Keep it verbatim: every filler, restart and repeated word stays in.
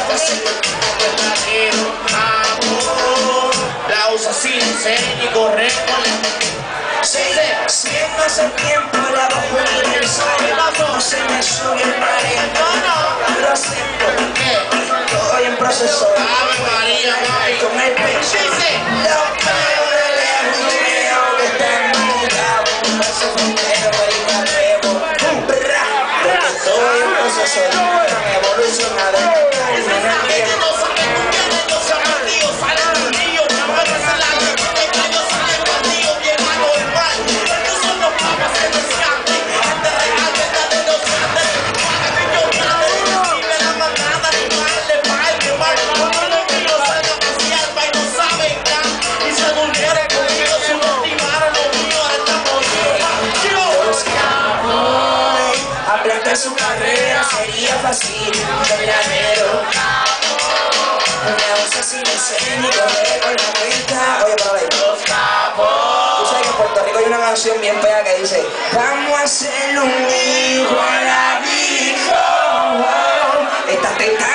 verdadero amor. La usa sin enseña y corre con la... Si hace tiempo la bajo en el sol, no se me sube el talento, lo acepto, estoy en proceso. Ave María, mami, con el pecho, los pelos de lejos, veo que están mudados, un beso frontero, el marrebo, porque estoy en proceso de una evolución adentro. Aplastar su carrera sería fácil, verdadero. Me usa sin enseño y corre con la cuenta. Oye, pero ahí, los capos. Tú sabes que en Puerto Rico hay una canción bien fea que dice: vamos a hacerle un hijo a la vida. Esta teta